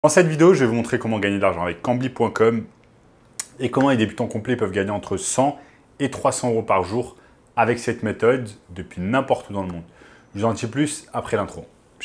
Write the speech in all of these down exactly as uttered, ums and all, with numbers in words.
Dans cette vidéo, je vais vous montrer comment gagner de l'argent avec Cambly point com et comment les débutants complets peuvent gagner entre cent et trois cents euros par jour avec cette méthode depuis n'importe où dans le monde. Je vous en dis plus après l'intro.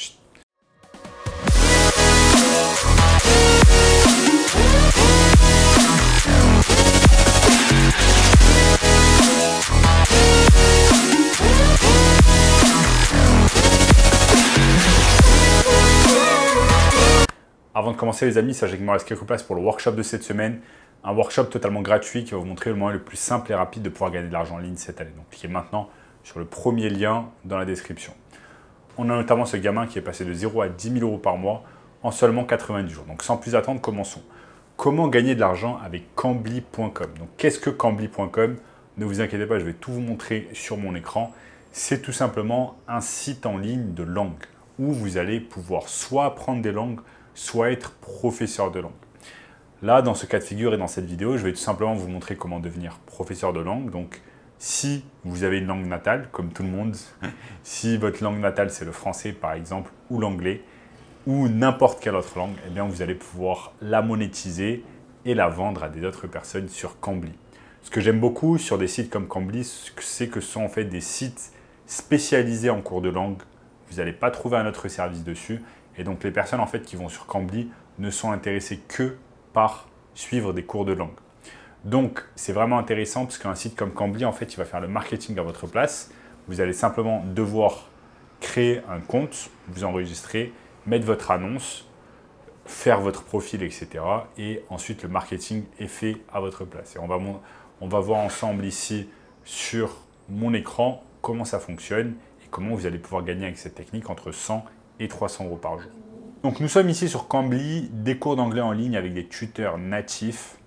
Avant de commencer les amis, sachez qu'il me reste quelques places pour le workshop de cette semaine. Un workshop totalement gratuit qui va vous montrer le moyen le plus simple et rapide de pouvoir gagner de l'argent en ligne cette année. Donc cliquez maintenant sur le premier lien dans la description. On a notamment ce gamin qui est passé de zéro à dix mille euros par mois en seulement quatre-vingt-dix jours. Donc sans plus attendre, commençons. Comment gagner de l'argent avec Cambly point com? Donc qu'est-ce que Cambly point com? Ne vous inquiétez pas, je vais tout vous montrer sur mon écran. C'est tout simplement un site en ligne de langue où vous allez pouvoir soit apprendre des langues, soit être professeur de langue. Là, dans ce cas de figure et dans cette vidéo, je vais tout simplement vous montrer comment devenir professeur de langue. Donc, si vous avez une langue natale, comme tout le monde, si votre langue natale c'est le français par exemple, ou l'anglais, ou n'importe quelle autre langue, eh bien vous allez pouvoir la monétiser et la vendre à des autres personnes sur Cambly. Ce que j'aime beaucoup sur des sites comme Cambly, c'est que ce sont en fait des sites spécialisés en cours de langue. Vous n'allez pas trouver un autre service dessus. Et donc, les personnes en fait, qui vont sur Cambly ne sont intéressées que par suivre des cours de langue. Donc, c'est vraiment intéressant parce qu'un site comme Cambly, en fait, il va faire le marketing à votre place. Vous allez simplement devoir créer un compte, vous enregistrer, mettre votre annonce, faire votre profil, et cetera. Et ensuite, le marketing est fait à votre place. Et on va, on va voir ensemble ici sur mon écran comment ça fonctionne et comment vous allez pouvoir gagner avec cette technique entre cent et trois cents euros par jour. Donc nous sommes ici sur Cambly, des cours d'anglais en ligne avec des tuteurs natifs.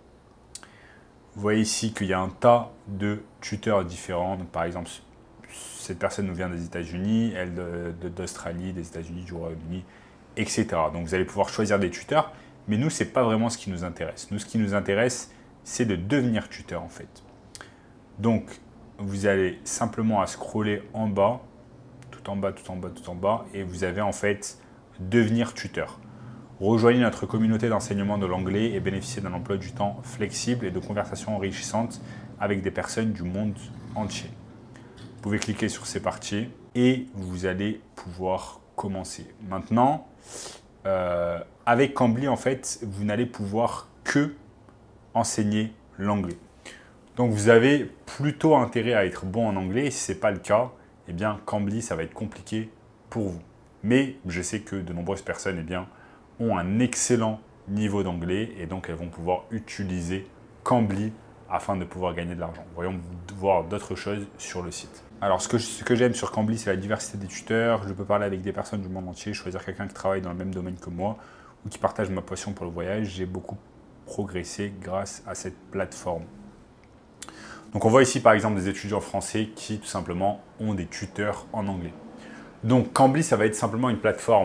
Vous voyez ici qu'il y a un tas de tuteurs différents. Donc, par exemple, cette personne nous vient des États-Unis, elle d'Australie, des États-Unis, du Royaume-Uni, et cetera. Donc vous allez pouvoir choisir des tuteurs, mais nous, ce n'est pas vraiment ce qui nous intéresse. Nous, ce qui nous intéresse, c'est de devenir tuteur en fait. Donc vous allez simplement à scroller en bas, tout en bas, tout en bas, tout en bas, et vous avez en fait devenir tuteur. Rejoignez notre communauté d'enseignement de l'anglais et bénéficiez d'un emploi du temps flexible et de conversations enrichissantes avec des personnes du monde entier. Vous pouvez cliquer sur c'est parti et vous allez pouvoir commencer. Maintenant, euh, avec Cambly, en fait, vous n'allez pouvoir que enseigner l'anglais. Donc vous avez plutôt intérêt à être bon en anglais. Et si ce n'est pas le cas, eh bien, Cambly, ça va être compliqué pour vous. Mais je sais que de nombreuses personnes eh bien, ont un excellent niveau d'anglais et donc elles vont pouvoir utiliser Cambly afin de pouvoir gagner de l'argent. Voyons voir d'autres choses sur le site. Alors, ce que, ce que j'aime sur Cambly, c'est la diversité des tuteurs. Je peux parler avec des personnes du monde entier, choisir quelqu'un qui travaille dans le même domaine que moi ou qui partage ma passion pour le voyage. J'ai beaucoup progressé grâce à cette plateforme. Donc on voit ici par exemple des étudiants français qui tout simplement ont des tuteurs en anglais. Donc Cambly, ça va être simplement une plateforme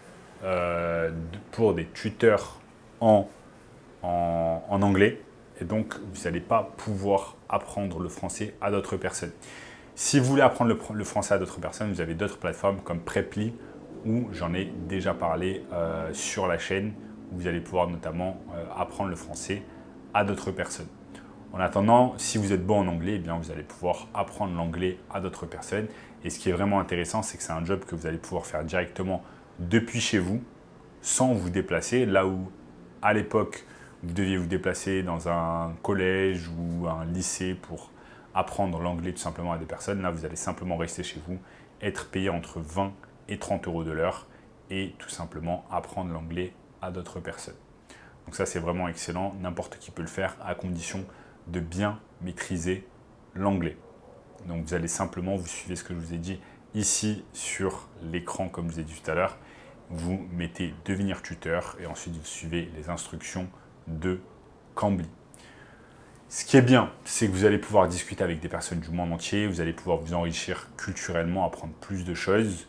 euh, pour des tuteurs en, en, en anglais. Et donc vous n'allez pas pouvoir apprendre le français à d'autres personnes. Si vous voulez apprendre le, le français à d'autres personnes, vous avez d'autres plateformes comme Preply où j'en ai déjà parlé euh, sur la chaîne où vous allez pouvoir notamment euh, apprendre le français à d'autres personnes. En attendant, si vous êtes bon en anglais, eh bien, vous allez pouvoir apprendre l'anglais à d'autres personnes. Et ce qui est vraiment intéressant, c'est que c'est un job que vous allez pouvoir faire directement depuis chez vous, sans vous déplacer. Là où, à l'époque, vous deviez vous déplacer dans un collège ou un lycée pour apprendre l'anglais tout simplement à des personnes. Là, vous allez simplement rester chez vous, être payé entre vingt et trente euros de l'heure et tout simplement apprendre l'anglais à d'autres personnes. Donc ça, c'est vraiment excellent. N'importe qui peut le faire à condition de bien maîtriser l'anglais. Donc vous allez simplement, vous suivez ce que je vous ai dit ici sur l'écran comme je vous ai dit tout à l'heure, vous mettez devenir tuteur et ensuite vous suivez les instructions de Cambly. Ce qui est bien, c'est que vous allez pouvoir discuter avec des personnes du monde entier, vous allez pouvoir vous enrichir culturellement, apprendre plus de choses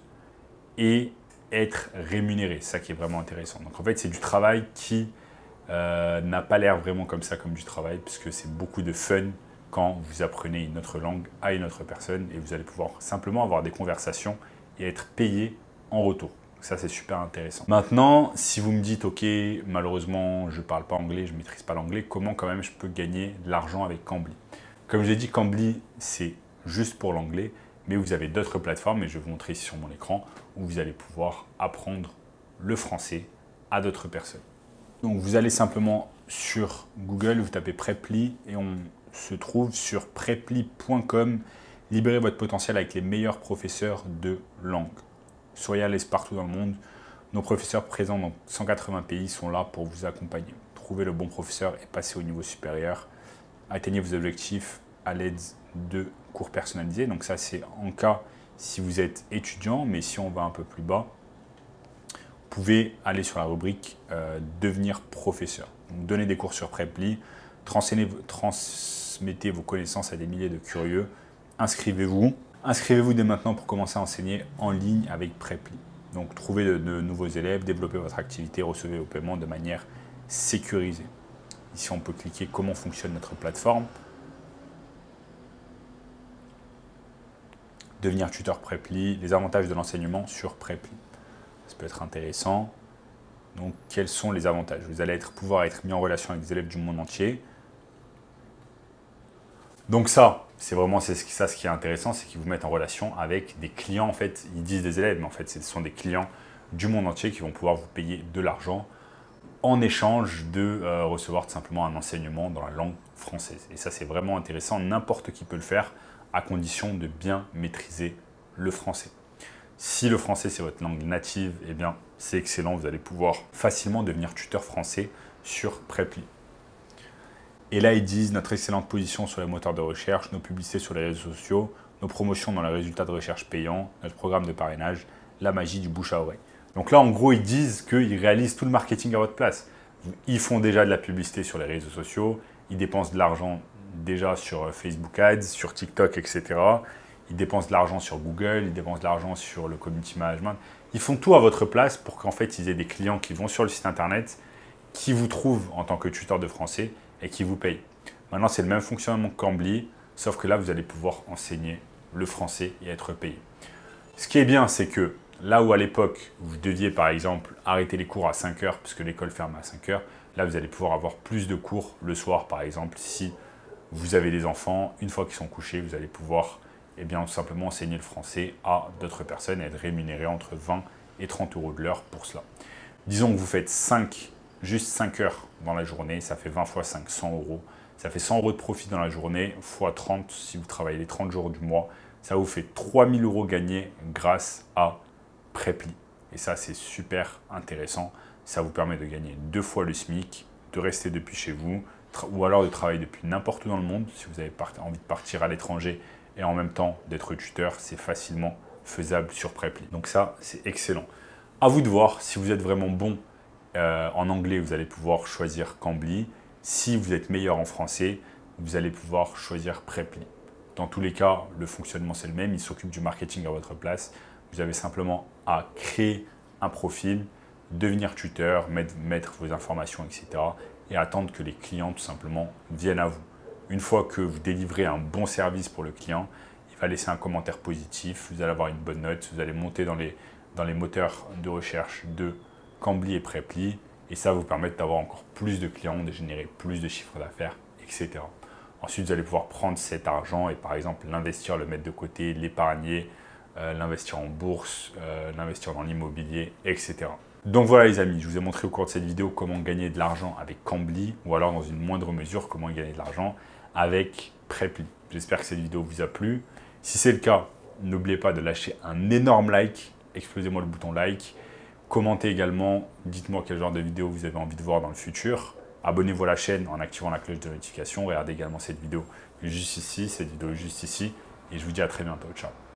et être rémunéré, ça qui est vraiment intéressant. Donc en fait, c'est du travail qui Euh, n'a pas l'air vraiment comme ça, comme du travail, puisque c'est beaucoup de fun quand vous apprenez une autre langue à une autre personne et vous allez pouvoir simplement avoir des conversations et être payé en retour. Ça, c'est super intéressant. Maintenant, si vous me dites, ok, malheureusement, je ne parle pas anglais, je ne maîtrise pas l'anglais, comment quand même je peux gagner de l'argent avec Cambly? Comme j'ai dit, Cambly, c'est juste pour l'anglais, mais vous avez d'autres plateformes, et je vais vous montrer ici sur mon écran, où vous allez pouvoir apprendre le français à d'autres personnes. Donc, vous allez simplement sur Google, vous tapez Preply, et on se trouve sur preply point com. Libérez votre potentiel avec les meilleurs professeurs de langue. Soyez à l'aise partout dans le monde. Nos professeurs présents dans cent quatre-vingts pays sont là pour vous accompagner. Trouvez le bon professeur et passez au niveau supérieur. Atteignez vos objectifs à l'aide de cours personnalisés. Donc ça, c'est en cas si vous êtes étudiant, mais si on va un peu plus bas, vous pouvez aller sur la rubrique euh, « Devenir professeur ». Donc, donnez des cours sur Preply, transmettez vos connaissances à des milliers de curieux. Inscrivez-vous. Inscrivez-vous dès maintenant pour commencer à enseigner en ligne avec Preply. Donc, trouvez de, de nouveaux élèves, développez votre activité, recevez vos paiements de manière sécurisée. Ici, on peut cliquer « Comment fonctionne notre plateforme ». Devenir tuteur Preply, les avantages de l'enseignement sur Preply. Ça peut être intéressant. Donc, quels sont les avantages? Vous allez être, pouvoir être mis en relation avec des élèves du monde entier. Donc ça, c'est vraiment c'est ça ce qui est intéressant, c'est qu'ils vous mettent en relation avec des clients. En fait, ils disent des élèves, mais en fait, ce sont des clients du monde entier qui vont pouvoir vous payer de l'argent en échange de euh, recevoir tout simplement un enseignement dans la langue française. Et ça, c'est vraiment intéressant. N'importe qui peut le faire à condition de bien maîtriser le français. Si le français, c'est votre langue native, eh bien, c'est excellent. Vous allez pouvoir facilement devenir tuteur français sur Preply. Et là, ils disent notre excellente position sur les moteurs de recherche, nos publicités sur les réseaux sociaux, nos promotions dans les résultats de recherche payants, notre programme de parrainage, la magie du bouche à oreille. Donc là, en gros, ils disent qu'ils réalisent tout le marketing à votre place. Ils font déjà de la publicité sur les réseaux sociaux, ils dépensent de l'argent déjà sur Facebook Ads, sur TikTok, et cetera. Ils dépensent de l'argent sur Google, ils dépensent de l'argent sur le community management. Ils font tout à votre place pour qu'en fait, ils aient des clients qui vont sur le site internet, qui vous trouvent en tant que tuteur de français et qui vous payent. Maintenant, c'est le même fonctionnement que Cambly, sauf que là, vous allez pouvoir enseigner le français et être payé. Ce qui est bien, c'est que là où à l'époque, vous deviez par exemple arrêter les cours à cinq heures, puisque l'école ferme à cinq heures, là, vous allez pouvoir avoir plus de cours le soir, par exemple, si vous avez des enfants, une fois qu'ils sont couchés, vous allez pouvoir eh bien, tout simplement enseigner le français à d'autres personnes et être rémunéré entre vingt et trente euros de l'heure pour cela. Disons que vous faites cinq, juste cinq heures dans la journée, ça fait vingt fois cinq, cent euros. Ça fait cent euros de profit dans la journée, fois trente si vous travaillez les trente jours du mois. Ça vous fait trois mille euros gagnés grâce à Preply. Et ça, c'est super intéressant. Ça vous permet de gagner deux fois le SMIC, de rester depuis chez vous, ou alors de travailler depuis n'importe où dans le monde. Si vous avez envie de partir à l'étranger et en même temps d'être tuteur, c'est facilement faisable sur Preply. Donc ça, c'est excellent. À vous de voir si vous êtes vraiment bon euh, en anglais, vous allez pouvoir choisir Cambly. Si vous êtes meilleur en français, vous allez pouvoir choisir Preply. Dans tous les cas, le fonctionnement c'est le même. Il s'occupe du marketing à votre place. Vous avez simplement à créer un profil, devenir tuteur, mettre, mettre vos informations, et cetera. Et attendre que les clients tout simplement viennent à vous. Une fois que vous délivrez un bon service pour le client, il va laisser un commentaire positif, vous allez avoir une bonne note, vous allez monter dans les, dans les moteurs de recherche de Cambly et Preply, et ça va vous permettre d'avoir encore plus de clients, de générer plus de chiffres d'affaires, et cetera. Ensuite, vous allez pouvoir prendre cet argent et par exemple l'investir, le mettre de côté, l'épargner, euh, l'investir en bourse, euh, l'investir dans l'immobilier, et cetera. Donc voilà les amis, je vous ai montré au cours de cette vidéo comment gagner de l'argent avec Cambly ou alors dans une moindre mesure comment gagner de l'argent avec Preply. J'espère que cette vidéo vous a plu. Si c'est le cas, n'oubliez pas de lâcher un énorme like, explosez-moi le bouton like. Commentez également, dites-moi quel genre de vidéo vous avez envie de voir dans le futur. Abonnez-vous à la chaîne en activant la cloche de notification. Regardez également cette vidéo juste ici, cette vidéo juste ici. Et je vous dis à très bientôt. Ciao.